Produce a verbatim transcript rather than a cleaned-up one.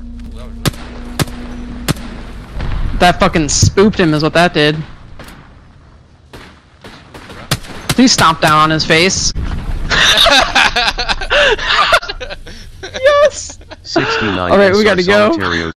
That fucking spooked him is what that did. Please stomp down on his face. Yes! sixty-nine. Alright, we gotta go.